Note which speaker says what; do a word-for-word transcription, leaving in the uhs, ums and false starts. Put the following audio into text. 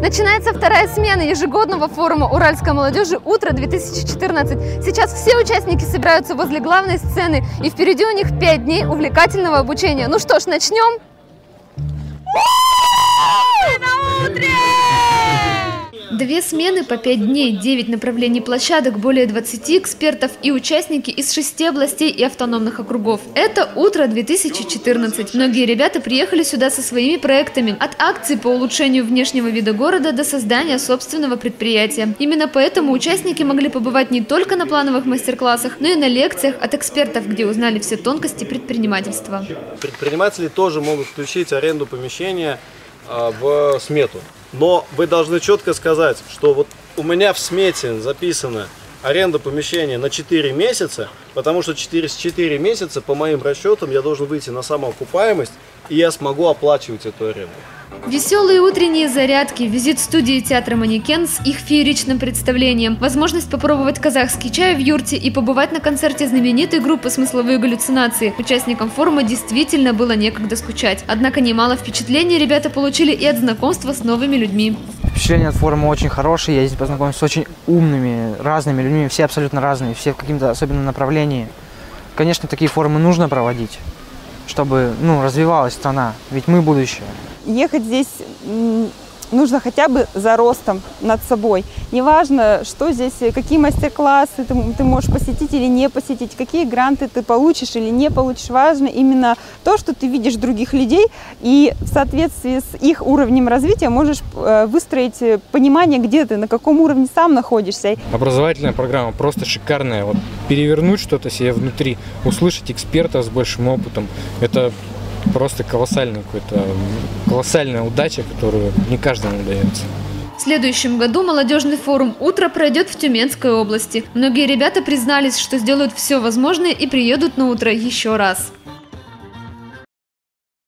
Speaker 1: Начинается вторая смена ежегодного форума уральской молодежи «Утро-две тысячи четырнадцать». Сейчас все участники собираются возле главной сцены, и впереди у них пять дней увлекательного обучения. Ну что ж, начнем? На утре! Две смены по пять дней, девять направлений площадок, более двадцати экспертов и участники из шести областей и автономных округов. Это «Утро-две тысячи четырнадцать». Многие ребята приехали сюда со своими проектами. От акций по улучшению внешнего вида города до создания собственного предприятия. Именно поэтому участники могли побывать не только на плановых мастер-классах, но и на лекциях от экспертов, где узнали все тонкости предпринимательства.
Speaker 2: Предприниматели тоже могут включить аренду помещения в смету. Но вы должны четко сказать, что вот у меня в смете записана аренда помещения на четыре месяца, потому что через четыре месяца, по моим расчетам, я должен выйти на самоокупаемость, и я смогу оплачивать эту аренду.
Speaker 1: Веселые утренние зарядки, визит в студии театра «Манекен» с их фееричным представлением, возможность попробовать казахский чай в юрте и побывать на концерте знаменитой группы «Смысловые галлюцинации». Участникам форума действительно было некогда скучать. Однако немало впечатлений ребята получили и от знакомства с новыми людьми.
Speaker 3: Впечатление от форума очень хорошее. Я здесь познакомился с очень умными, разными людьми. Все абсолютно разные, все в каком-то особенном направлении. Конечно, такие форумы нужно проводить, чтобы ну, развивалась страна, ведь мы будущее.
Speaker 4: Ехать здесь нужно хотя бы за ростом над собой. Неважно, что здесь, какие мастер-классы ты, ты можешь посетить или не посетить, какие гранты ты получишь или не получишь. Важно именно то, что ты видишь других людей, и в соответствии с их уровнем развития можешь выстроить понимание, где ты, на каком уровне сам находишься.
Speaker 5: Образовательная программа просто шикарная. Вот перевернуть что-то себе внутри, услышать эксперта с большим опытом, это просто колоссальная какая-то колоссальная удача, которую не каждому удается.
Speaker 1: В следующем году молодежный форум «Утро» пройдет в Тюменской области. Многие ребята признались, что сделают все возможное и приедут на «Утро» еще раз.